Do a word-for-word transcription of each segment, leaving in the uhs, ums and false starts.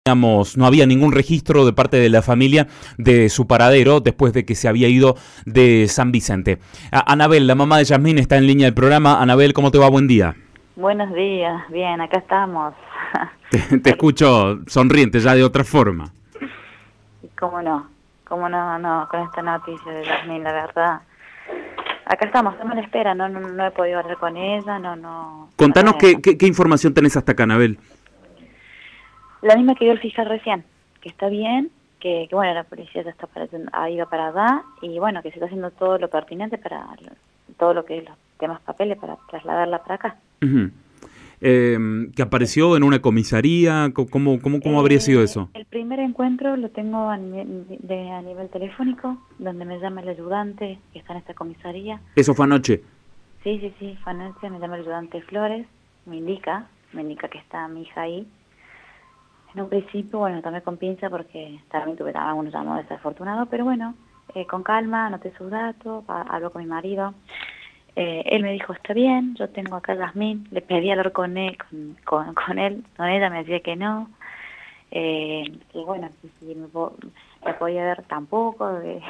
Digamos, no había ningún registro de parte de la familia de su paradero después de que se había ido de San Vicente. A Anabel, la mamá de Yasmín, está en línea del programa. Anabel, ¿cómo te va? Buen día. Buenos días, bien, acá estamos. Te, te escucho sonriente ya de otra forma. ¿Cómo no? ¿Cómo no, no, con esta noticia de Yasmín, la verdad? Acá estamos, estamos a la espera, no, no, no he podido hablar con ella, no, no... Contanos no qué, qué, qué información tenés hasta acá, Anabel. La misma que dio el fiscal recién, que está bien, que, que bueno, la policía ya está para, ha ido para allá, y bueno, que se está haciendo todo lo pertinente para todo lo que es los temas papeles, para trasladarla para acá. Uh-huh. eh, ¿Que apareció en una comisaría? ¿Cómo, cómo, cómo habría eh, sido eso? El primer encuentro lo tengo a nivel, de, a nivel telefónico, donde me llama el ayudante que está en esta comisaría. ¿Eso fue anoche? Sí, sí, sí, fue anoche, me llama el ayudante Flores, me indica, me indica que está mi hija ahí. En un principio, bueno, tomé con pinza porque también tuve algunos llamados desafortunados, pero bueno, eh, con calma, anoté sus datos, habló con mi marido. Eh, él me dijo, está bien, yo tengo acá a Yasmín, le pedí hablar con él, con, con, con él, con ella me decía que no. Eh, y bueno, si me, me podía ver tampoco, de,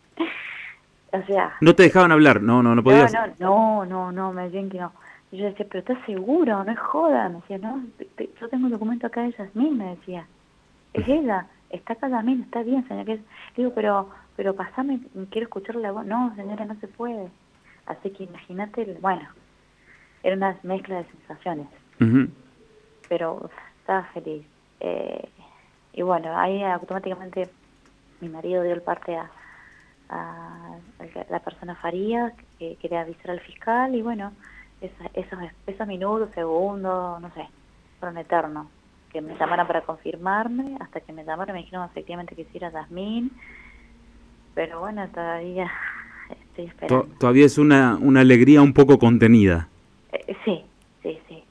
o sea... ¿No te dejaban hablar? No, no, no podías... No, no, no, no, no, me decían que no. Y yo decía, pero ¿estás seguro? No es joda. Me decía, no, te, te, yo tengo un documento acá de Yasmín, me decía. Es ella, está acá Yasmín, está bien, señora. Que es... Digo, pero pero pasame, quiero escuchar la voz. No, señora, no se puede. Así que imagínate, bueno, era una mezcla de sensaciones. Uh-huh. Pero estaba feliz. Eh, y bueno, ahí automáticamente mi marido dio el parte a, a, a la persona Farías, que quería avisar al fiscal, y bueno, esa, esos, esos minutos, segundos, no sé, fueron eternos. Que me llamaran para confirmarme, hasta que me llamaron y me dijeron efectivamente que hiciera Yasmín, pero bueno, todavía estoy esperando. Todavía es una, una alegría un poco contenida. Eh, sí, sí, sí.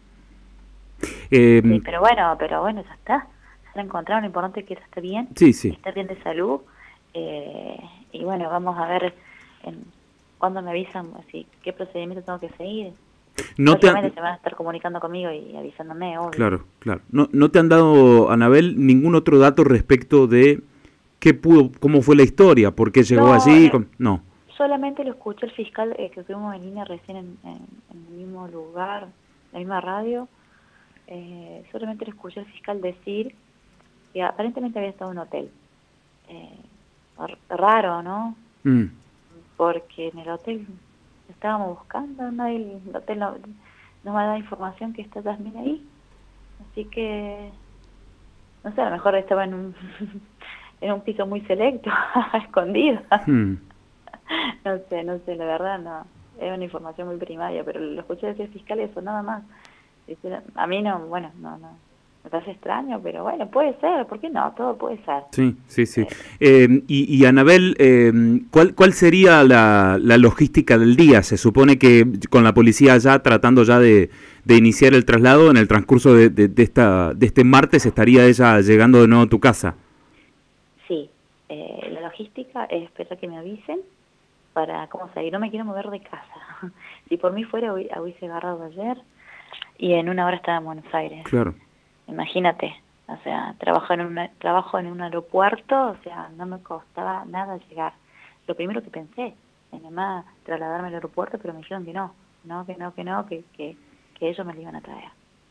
Eh, sí. Pero bueno, pero bueno, ya está. Se la encontraron, lo importante es que ella esté bien, sí, sí. está bien de salud, eh, y bueno, vamos a ver en, cuándo me avisan, así, qué procedimiento tengo que seguir. No te han... se van a estar comunicando conmigo y avisándome, obvio. Claro, claro. No, no te han dado, Anabel, ningún otro dato respecto de qué pudo, cómo fue la historia, por qué llegó no, allí. Eh, no. Solamente lo escuché el fiscal, eh, que estuvimos en línea recién en, en, en el mismo lugar, en la misma radio. Eh, solamente lo escuché al fiscal decir que aparentemente había estado en un hotel. Eh, raro, ¿no? Mm. Porque en el hotel estábamos buscando, nadie, el hotel no, no me ha dado información que está Yasmín ahí. Así que, no sé, a lo mejor estaba en un, en un piso muy selecto, escondido. Mm. No sé, no sé, la verdad no. Es una información muy primaria, pero lo escuché decir fiscal y eso, nada más. A mí no, bueno, no, no. Me parece extraño, pero bueno, puede ser, ¿por qué no? Todo puede ser. Sí, sí, sí. Eh, eh, y, y Anabel, eh, ¿cuál, ¿cuál sería la, la logística del día? Se supone que con la policía ya tratando ya de, de iniciar el traslado, en el transcurso de, de, de, esta, de este martes estaría ella llegando de nuevo a tu casa. Sí, eh, la logística es esperar que me avisen para cómo salir. No me quiero mover de casa. Si por mí fuera, hubiese agarrado ayer y en una hora estaba en Buenos Aires. Claro. Imagínate, o sea, trabajo en, una, trabajo en un aeropuerto, o sea, no me costaba nada llegar. Lo primero que pensé, en además trasladarme al aeropuerto, pero me dijeron que no, no, que no, que no, que, que, que ellos me lo iban a traer.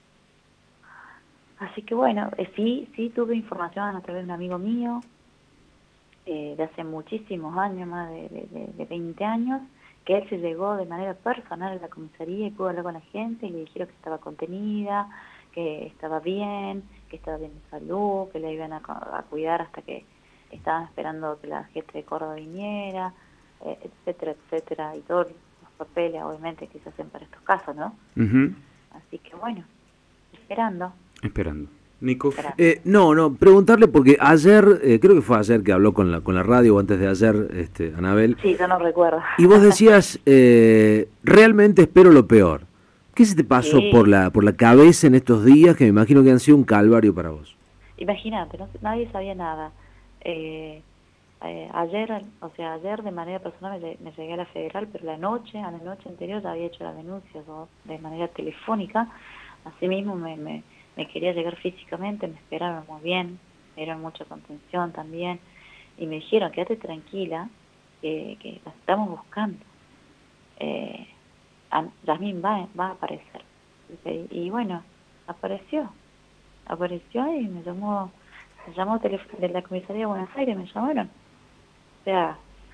Así que bueno, eh, sí, sí tuve información a través de un amigo mío, eh, de hace muchísimos años, más de, de, de veinte años, que él se llegó de manera personal a la comisaría y pudo hablar con la gente y le dijeron que estaba contenida, que estaba bien, que estaba bien de salud, que la iban a, a cuidar hasta que estaban esperando que la gente de Córdoba viniera, eh, etcétera, etcétera, y todos los papeles, obviamente, que se hacen para estos casos, ¿no? Uh-huh. Así que bueno, esperando. Esperando. Nico. Eh, no, no, preguntarle porque ayer, eh, creo que fue ayer que habló con la con la radio o antes de ayer, este, Anabel. Sí, yo no recuerdo. Y vos decías, eh, realmente espero lo peor. ¿Qué se te pasó sí. por la por la cabeza en estos días que me imagino que han sido un calvario para vos? Imagínate, no, nadie sabía nada. Eh, eh, ayer, o sea, ayer de manera personal me, me llegué a la federal, pero la noche, a la noche anterior ya había hecho la denuncia ¿no? de manera telefónica. Asimismo me, me, me quería llegar físicamente, me esperaron muy bien, me dieron mucha contención también, y me dijeron, quédate tranquila, que, que la estamos buscando. Eh, Yasmín va, va a aparecer. Y, y bueno, apareció, apareció y me llamó, me llamó de la comisaría de Buenos Aires, me llamaron. O sea,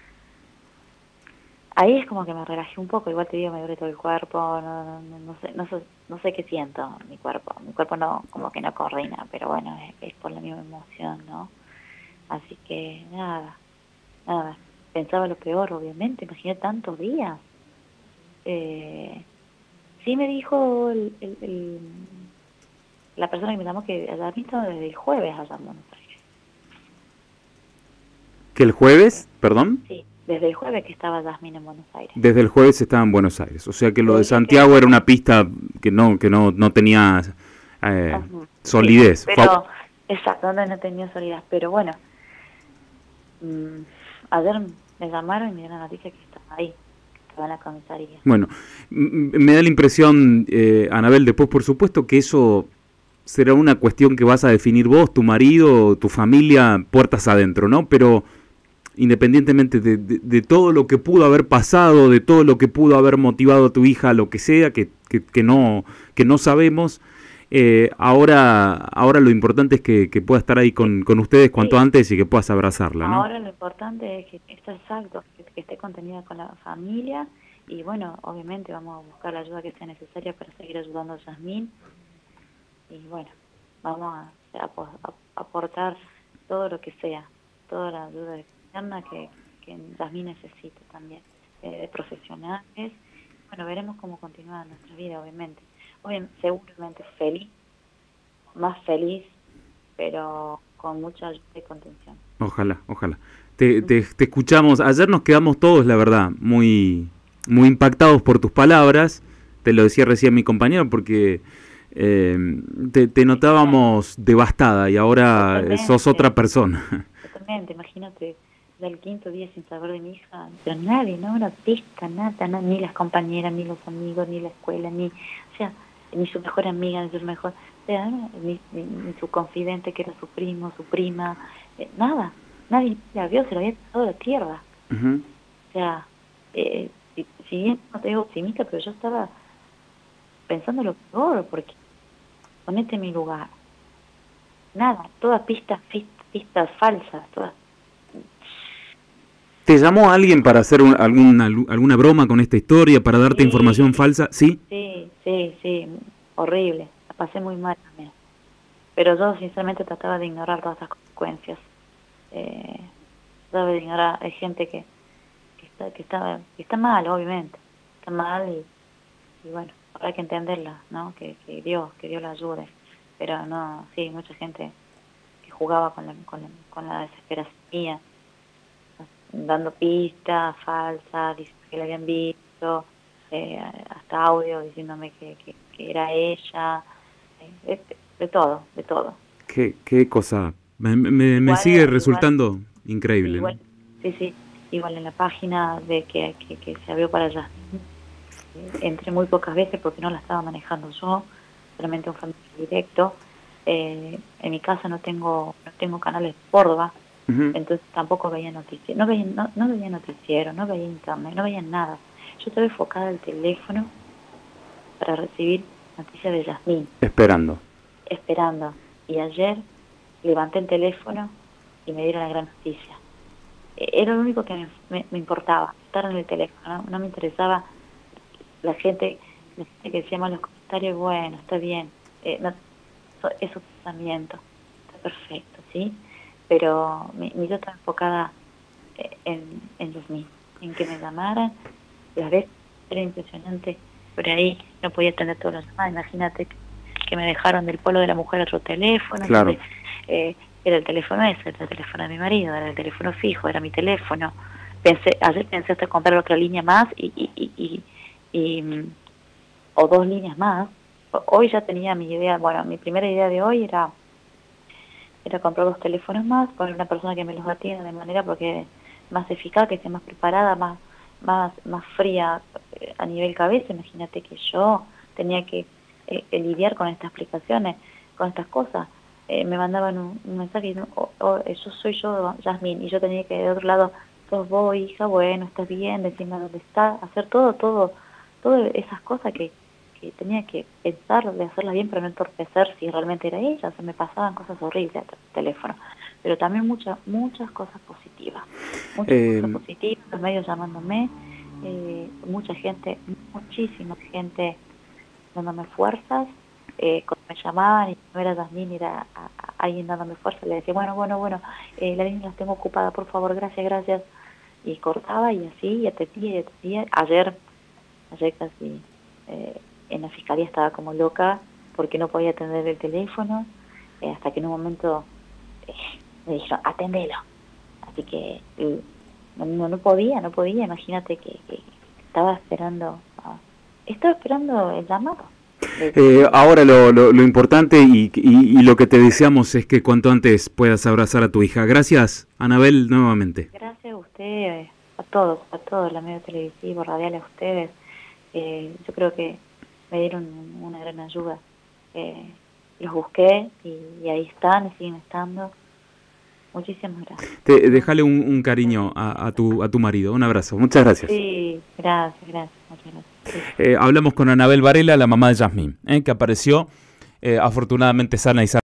ahí es como que me relajé un poco, igual te digo, me duele todo el cuerpo, no, no, no sé, no sé, no sé qué siento mi cuerpo, mi cuerpo no, como que no coordina, pero bueno, es, es por la misma emoción, ¿no? Así que nada, nada, pensaba lo peor, obviamente, imaginé tantos días. Eh, sí me dijo el, el, el, la persona que me llamó que había visto desde el jueves allá en Buenos Aires. ¿Que el jueves, perdón? Sí, desde el jueves que estaba Yasmín en Buenos Aires. Desde el jueves estaba en Buenos Aires, o sea que lo Pero de Santiago que... era una pista que no que no, no tenía eh, solidez. Sí, pero, exacto, no, no tenía solidez, pero bueno, mmm, ayer me llamaron y me dieron la noticia que estaba ahí, que estaba en la comisaría. Bueno, me da la impresión, eh, Anabel, después por supuesto que eso será una cuestión que vas a definir vos, tu marido, tu familia, puertas adentro, ¿no? Pero independientemente de, de, de todo lo que pudo haber pasado, de todo lo que pudo haber motivado a tu hija, lo que sea, que, que, que, no, que no sabemos, eh, ahora, ahora lo importante es que, que pueda estar ahí con, con ustedes cuanto sí. antes y que puedas abrazarla, ¿no? Ahora lo importante es que esté exacto, que, que esté contenida con la familia y bueno, obviamente vamos a buscar la ayuda que sea necesaria para seguir ayudando a Yasmín y bueno, vamos a, a, a aportar todo lo que sea, toda la ayuda externa que, que Yasmín necesite también, eh, de profesionales. Bueno, veremos cómo continúa nuestra vida, obviamente. Obviamente, seguramente feliz, más feliz, pero con mucha ayuda y contención. Ojalá, ojalá. Te, te, te escuchamos, ayer nos quedamos todos, la verdad, muy, muy impactados por tus palabras, te lo decía recién mi compañero, porque eh, te, te notábamos devastada y ahora Totalmente. sos otra persona. Totalmente, imagínate, del quinto día sin saber de mi hija, pero nadie, no una pista, nada, nada, ni las compañeras, ni los amigos, ni la escuela, ni, o sea, ni su mejor amiga, ni su mejor, o sea, ni, ni, ni su confidente que era su primo, su prima, eh, nada, nadie la vio, se lo había pasado la tierra. Uh-huh. O sea, eh, si, si bien no te digo optimista, pero yo estaba pensando lo peor, porque ponete en mi lugar, nada, todas pistas, pistas, pistas falsas, todas. ¿Te llamó alguien para hacer un, alguna, alguna broma con esta historia, para darte sí, información falsa? ¿Sí? Sí, sí, sí, horrible. La pasé muy mal también. Pero yo sinceramente trataba de ignorar todas las consecuencias. Eh, trataba de ignorar, hay gente que, que, está, que, está, que está mal, obviamente. Está mal y, y bueno, habrá que entenderla, ¿no? Que, que Dios, que Dios la ayude. Pero no, sí, mucha gente que jugaba con la, con la, con la desesperación mía, dando pistas falsas, diciendo que la habían visto, eh, hasta audio diciéndome que, que, que era ella, eh, de, de todo, de todo. Qué, qué cosa, me, me, igual, me sigue resultando igual, increíble. Igual, ¿no? Sí, sí, igual en la página de que, que, que se abrió para allá. Entré muy pocas veces porque no la estaba manejando yo, solamente un familiar directo. Eh, en mi casa no tengo, no tengo canales de Córdoba. Uh-huh. Entonces tampoco veía noticias, no veía, no, no veía noticiero, no veía internet, no veía nada. Yo estaba enfocada al teléfono para recibir noticias de Yasmín. Esperando. Esperando. Y ayer levanté el teléfono y me dieron la gran noticia. Era lo único que me, me, me importaba, estar en el teléfono. No, no me interesaba la gente, la gente que decíamos en los comentarios, bueno, está bien, eh, no, es su pensamiento, está perfecto, ¿sí? Pero mi, mi yo estaba enfocada en, en Yasmín, en que me llamaran. La vez era impresionante, por ahí no podía atender todas las llamadas. Imagínate que, que me dejaron del polo de la mujer a otro teléfono. Claro. Donde, eh, era el teléfono ese, era el teléfono de mi marido, era el teléfono fijo, era mi teléfono. Pensé, ayer pensé hasta comprar otra línea más y, y, y, y, y o dos líneas más. Hoy ya tenía mi idea, bueno, mi primera idea de hoy era era comprar dos teléfonos más, poner una persona que me los atienda de manera porque más eficaz, que esté más preparada, más más más fría eh, a nivel cabeza. Imagínate que yo tenía que eh, lidiar con estas explicaciones. con estas cosas. Eh, me mandaban un, un mensaje y no, oh, oh, eso soy yo, Yasmín, y yo tenía que de otro lado, sos vos, hija, bueno, estás bien, decime dónde estás, hacer todo, todo, todas esas cosas que, que tenía que pensar de hacerlas bien para no entorpecer si realmente era ella. Se me pasaban cosas horribles al teléfono, pero también muchas muchas cosas positivas, muchas eh... cosas positivas, los medios llamándome, eh, mucha gente, muchísima gente dándome fuerzas. Eh, cuando me llamaban y no era Yasmín, era a, a, alguien dándome fuerza, le decía, bueno, bueno, bueno, eh, la línea las tengo ocupada, por favor, gracias, gracias, y cortaba y así, y atendía y atendía. Ayer, ayer casi eh, en la fiscalía estaba como loca porque no podía atender el teléfono, eh, hasta que en un momento eh, me dijeron, atendelo, así que eh, no, no, no podía, no podía, imagínate que, que estaba esperando, uh, estaba esperando el llamado. Eh, ahora lo, lo, lo importante y, y, y lo que te deseamos es que cuanto antes puedas abrazar a tu hija. Gracias, Anabel, nuevamente. Gracias a ustedes, a todos, a todos, los medios televisivos, radiales, a ustedes. Eh, yo creo que me dieron una gran ayuda. Eh, los busqué y, y ahí están y siguen estando. Muchísimas gracias. Te, déjale un, un cariño a, a, tu, a tu marido. Un abrazo. Muchas gracias. Sí, gracias, gracias. Muchas gracias. Sí. Eh, hablamos con Anabel Varela, la mamá de Yasmín, eh, que apareció eh, afortunadamente sana y sana.